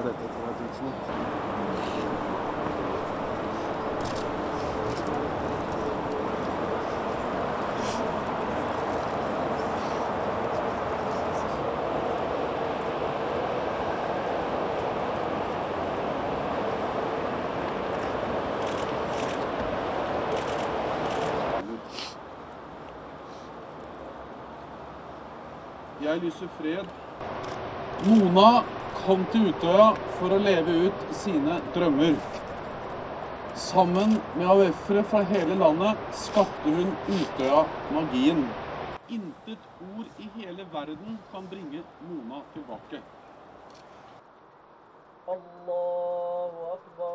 dette for et utsnitt. Jeg lyser fred. Mona kom til Utoeya for å leve ut sine drømmer. Sammen med AUF-ere fra hele landet skapte hun Utoeya-magien. Intet ord i hele verden kan bringe Mona tilbake. Allahu Akbar.